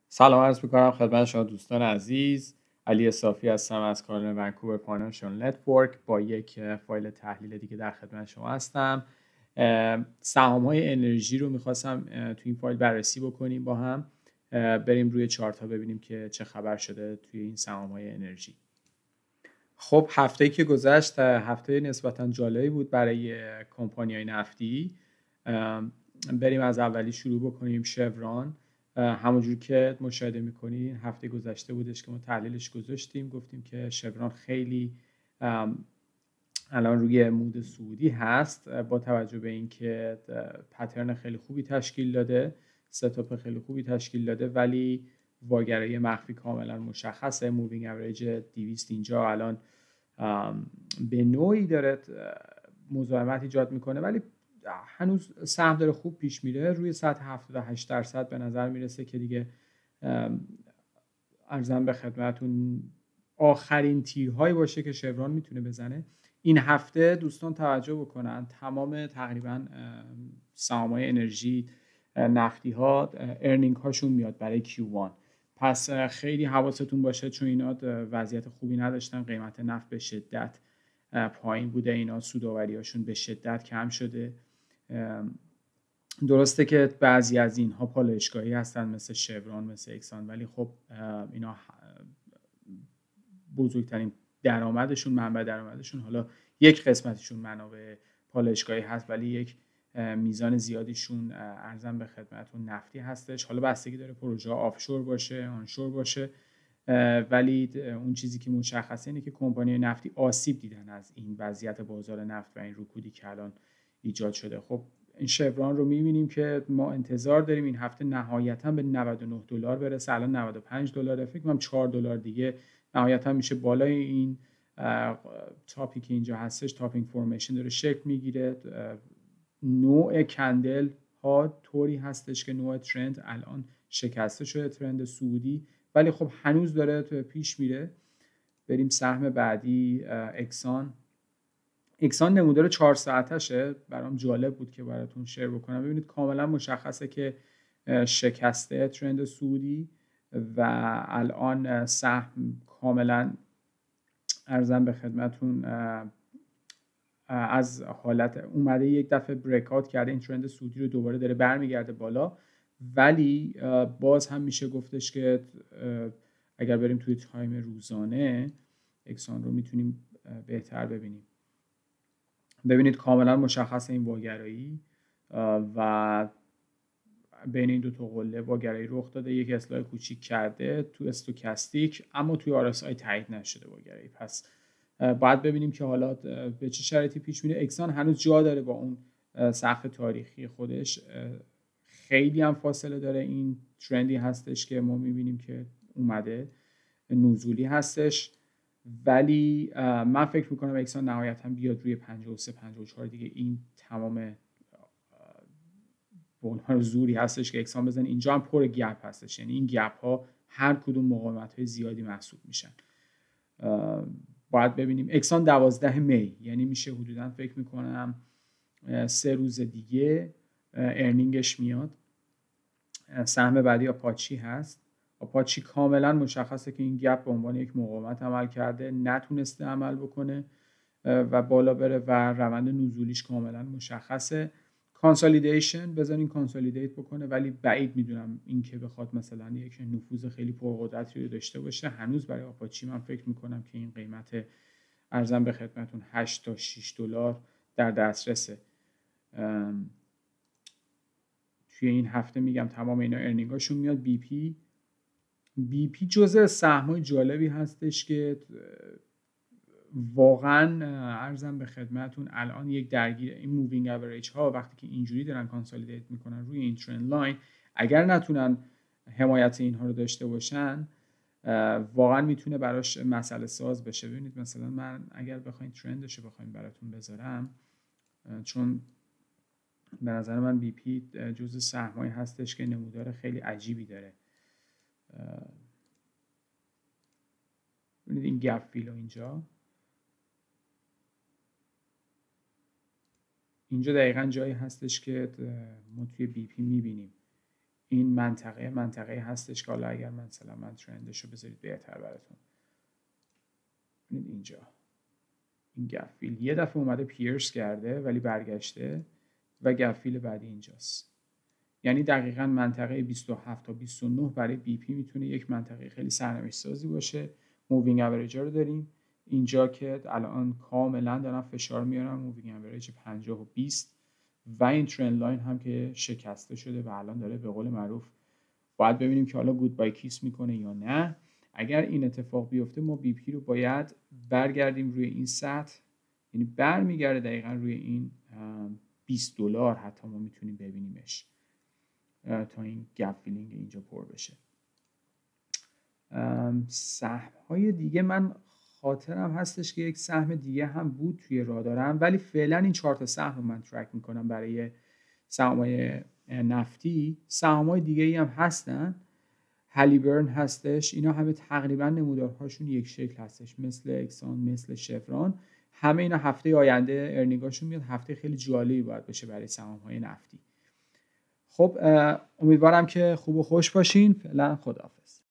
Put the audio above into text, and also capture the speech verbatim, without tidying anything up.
سلام عرض میکنم خدمت شما دوستان عزیز. علی صافی هستم از کانال ونکوور فاینانشال نتورک. با یک فایل تحلیل دیگه در خدمت شما هستم. سهام های انرژی رو میخواستم تو این فایل بررسی بکنیم با هم. بریم روی چارت ها ببینیم که چه خبر شده توی این سهام های انرژی. خب هفته‌ای که گذشت هفته نسبتاً جالبی بود برای کمپانی‌های نفتی. بریم از اولی شروع بکنیم. شوران، همونجور که مشاهده میکنین هفته گذشته بودش که ما تحلیلش گذاشتیم، گفتیم که شوران خیلی الان روی مود صعودی هست با توجه به اینکه پترن خیلی خوبی تشکیل داده، ستاپ خیلی خوبی تشکیل داده، ولی واگرای مخفی کاملا مشخصه. مووینگ اوریج دویست اینجا الان به نوعی داره مزاحمت ایجاد میکنه، ولی هنوز سهم داره خوب پیش میره. روی سطح هفتاد و هشت درصد به نظر میرسه که دیگه ارزم به خدمتون آخرین تیرهایی باشه که شوران میتونه بزنه. این هفته دوستان توجه بکنن تمام تقریبا سهام‌های انرژی نفتی ها ارنینگ هاشون میاد برای کیو وان، پس خیلی حواستون باشه چون اینا وضعیت خوبی نداشتن. قیمت نفت به شدت پایین بوده، اینا سودآوری هاشون به شدت کم شده. درسته که بعضی از اینها پالایشگاهی هستن مثل شوران مثل اکسان، ولی خب اینا بزرگترین درآمدشون منبع درآمدشون حالا یک قسمتشون منابع پالایشگاهی هست، ولی یک میزان زیادیشون ارزم به خدمتون نفتی هستش. حالا بستگی داره پروژه آفشور باشه آنشور باشه، ولی اون چیزی که مشخصه اینه که کمپانی نفتی آسیب دیدن از این وضعیت بازار نفت و این رکودی که الان ایجاد شده. خب این شوران رو می‌بینیم که ما انتظار داریم این هفته نهایتاً به نود و نه دلار برسه. الان نود و پنج دلار، فکر کنم چهار دلار دیگه نهایتاً میشه بالای این تاپی که اینجا هستش. تاپینگ فورمیشن داره شکل میگیره. نوع کندل ها طوری هستش که نوع ترند الان شکسته شده، ترند صعودی، ولی خب هنوز داره پیش میره. بریم سهم بعدی، اکسان. اکسان نمودار چهار ساعتشه، برام جالب بود که براتون شیر بکنم. ببینید کاملا مشخصه که شکسته ترند صعودی و الان سهم کاملا ارزم به خدمتون از حالت اومده یک دفعه بریک آوت کرده، این ترند صعودی رو دوباره داره برمیگرده بالا، ولی باز هم میشه گفتش که اگر بریم توی تایم روزانه اکسان رو میتونیم بهتر ببینیم. ببینید کاملا مشخص این واگرایی و بین این دو تا قله واگرایی رخ داده. یک اصلاح کوچیک کرده تو استوکاستیک، اما توی آر اس آی تایید نشده واگرایی. پس باید ببینیم که حالا به چه شرایطی پیش میره. اکسان هنوز جا داره با اون سقف تاریخی خودش، خیلی هم فاصله داره. این ترندی هستش که ما میبینیم که اومده نزولی هستش، ولی من فکر میکنم اکسان نهایتا بیاد روی پنجاه و سه پنجاه و چهار دیگه. این تمام به عنوان زوری هستش که اکسان بزنه. اینجا هم پر گپ هستش، یعنی این گپ ها هر کدوم مقاومت های زیادی محسوب میشن. باید ببینیم. اکسان دوازده می، یعنی میشه حدودا فکر میکنم سه روز دیگه ارنینگش میاد. سهم بعدی آپاچی هست. آپاچی کاملا مشخصه که این گپ به عنوان یک مقاومت عمل کرده، نتونسته عمل بکنه و بالا بره و روند نزولیش کاملا مشخصه. کانسالیدیشن، بذارین کانسالیدیت بکنه، ولی بعید میدونم این که بخواد مثلا یک نفوذ خیلی پرقدرتی رو داشته باشه. هنوز برای آپاچی من فکر میکنم که این قیمت ارزم به خدمتون هشت تا شش دلار در دسترسه. توی این هفته میگم تمام اینا ارنینگاشون میاد. بی پی بی پی جزء سهمای جالبی هستش که واقعا ارزم به خدمتون الان یک درگیر این مووینگ اوریج ها وقتی که اینجوری دارن کانسالیدیت میکنن روی این ترند لاین، اگر نتونن حمایت اینها رو داشته باشن واقعا میتونه براش مسئله ساز بشه. ببینید مثلا من اگر بخواین ترندش رو بخوایم براتون بذارم، چون به نظر من بی پی جزء سهمایی هستش که نمودار خیلی عجیبی داره. ببینید این گپ فیلو اینجا اینجا دقیقاً جایی هستش که ما توی بی پی میبینیم این منطقه منطقه هستش که حالا اگر مثلا من ترندش رو بذارید بهتر براتون ببینید اینجا این گپ فیل یه دفعه اومده پیرس کرده ولی برگشته و گپ فیل بعدی اینجاست. یعنی دقیقاً منطقه بیست و هفت تا بیست و نه برای بی پی میتونه یک منطقه خیلی سرنوشت سازی باشه. مووینگ اوریج رو داریم اینجا که الان کاملا دارم فشار میارم مووینگ اوریج پنجاه و بیست و این ترند لاین هم که شکسته شده و الان داره به قول معروف باید ببینیم که حالا گود بای کیس میکنه یا نه. اگر این اتفاق بیفته ما بی پی رو باید برگردیم روی این سطح، یعنی برمیگرده دقیقاً روی این بیست دلار حتی ما میتونیم ببینیمش تا این گپ فیلینگ اینجا پر بشه. سهم های دیگه من خاطرم هستش که یک سهم دیگه هم بود توی رادارم ولی فعلا این چهار تا سهم رو من ترک میکنم برای سهام‌های نفتی. سهام‌های دیگه ای هم هستن، هالیبرن هستش، اینا همه تقریبا نمودارهاشون یک شکل هستش، مثل اکسان مثل شفران، همه اینا هفته آینده ارنینگاشون میاد، هفته خیلی جالبی باید بشه برای سهام‌های نفتی. خب امیدوارم که خوب و خوش باشین. فعلا خداحافظ.